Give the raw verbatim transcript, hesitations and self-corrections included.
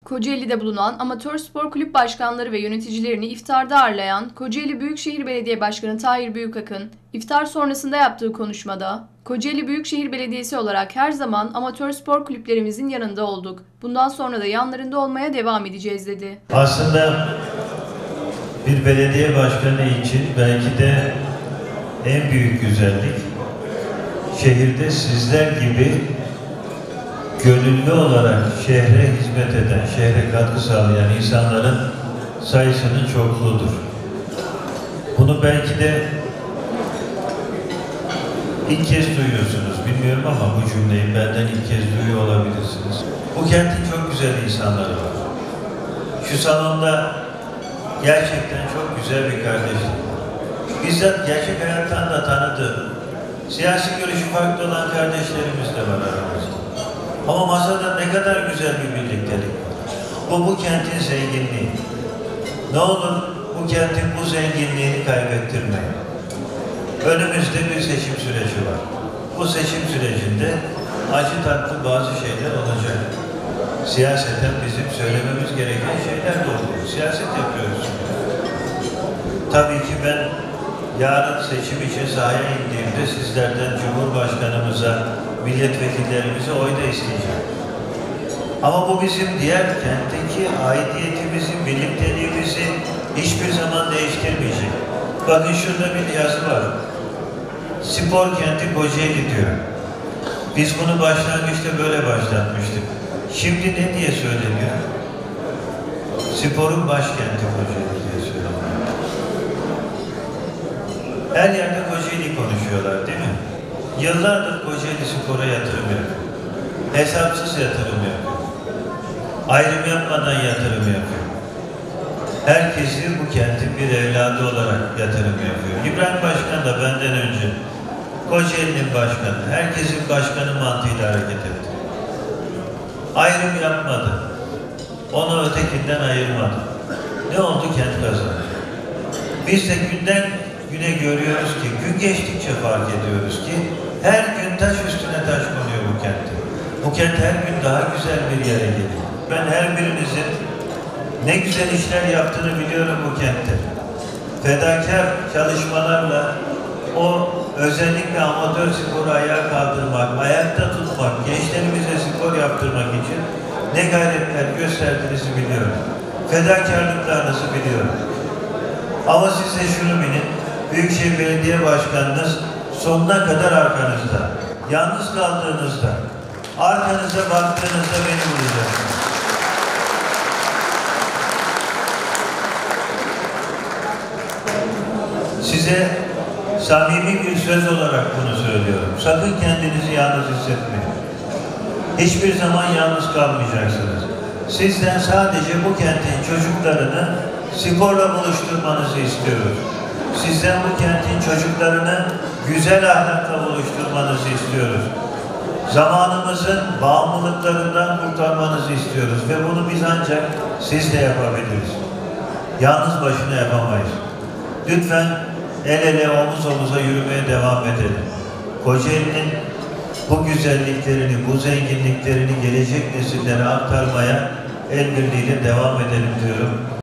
Kocaeli'de bulunan amatör spor kulüp başkanları ve yöneticilerini iftarda ağırlayan Kocaeli Büyükşehir Belediye Başkanı Tahir Büyükakın, iftar sonrasında yaptığı konuşmada, "Kocaeli Büyükşehir Belediyesi olarak her zaman amatör spor kulüplerimizin yanında olduk. Bundan sonra da yanlarında olmaya devam edeceğiz." dedi. Aslında bir belediye başkanı için belki de en büyük güzellik, şehirde sizler gibi gönüllü olarak şehre hizmet eden, şehre katkı sağlayan insanların sayısının çokluğudur. Bunu belki de ilk kez duyuyorsunuz, bilmiyorum ama bu cümleyi benden ilk kez duyuyor olabilirsiniz. Bu kentin çok güzel insanları var. Şu salonda gerçekten çok güzel bir kardeşlik var. Bizzat gerçek hayattan da tanıdığım, siyasi görüşü farklı olan kardeşlerimiz de var aramızda. Ama masada ne kadar güzel bir birliktelik var. Bu, bu kentin zenginliği. Ne olur bu kentin bu zenginliğini kaybettirmeyin. Önümüzde bir seçim süreci var. Bu seçim sürecinde acı tatlı bazı şeyler olacak. Siyaseten bizim söylememiz gereken şeyler de oluyor. Siyaset yapıyoruz. Tabii ki ben yarın seçim için sahaya indiğimde sizlerden Cumhurbaşkanımıza, milletvekillerimize oy da isteyeceğim. Ama bu bizim diğer kentteki aidiyetimizi, birlikteliğimizi hiçbir zaman değiştirmeyecek. Bakın şurada bir yazı var. Spor kenti Kocaeli diyor. Biz bunu başlangıçta böyle başlatmıştık. Şimdi ne diye söyleniyor? Sporun başkenti Kocaeli diye söyleniyor. Her yerde Kocaeli konuşuyorlar değil mi? Yıllardır Kocaeli spora yatırım yapıyor. Hesapsız yatırım yapıyor. Ayrım yapmadan yatırım yapıyor. Herkesi bu kentin bir evladı olarak yatırım yapıyor. İbrahim Başkan da benden önce Kocaeli'nin başkanı, herkesin başkanı mantığıyla hareket etti. Ayrım yapmadı. Onu ötekinden ayırmadı. Ne oldu? Kent kazandı. Biz de günden güne görüyoruz ki, gün geçtikçe fark ediyoruz ki her gün taş üstüne taş konuyor bu kentte. Bu kent her gün daha güzel bir yere geliyor. Ben her birinizin ne güzel işler yaptığını biliyorum bu kentte. Fedakar çalışmalarla o özellikle amatör sporu ayağa kaldırmak, ayakta tutmak, gençlerimize spor yaptırmak için ne gayretler gösterdiğinizi biliyorum. Fedakarlıklarınızı biliyorum. Ama siz de şunu bilin, Büyükşehir Belediye Başkanınız sonuna kadar arkanızda. Yalnız kaldığınızda, arkanıza baktığınızda beni bulacaksınız. Size samimi bir söz olarak bunu söylüyorum. Sakın kendinizi yalnız hissetmeyin. Hiçbir zaman yalnız kalmayacaksınız. Sizden sadece bu kentin çocuklarını sporla buluşturmanızı istiyoruz. Sizden bu kentin çocuklarını güzel ahlakla buluşturmanızı istiyoruz. Zamanımızın bağımlılıklarından kurtarmanızı istiyoruz ve bunu biz ancak siz de yapabiliriz. Yalnız başına yapamayız. Lütfen el ele omuz omuza yürümeye devam edelim. Kocaeli'nin bu güzelliklerini, bu zenginliklerini gelecek nesillere aktarmaya el birliğiyle devam edelim diyorum.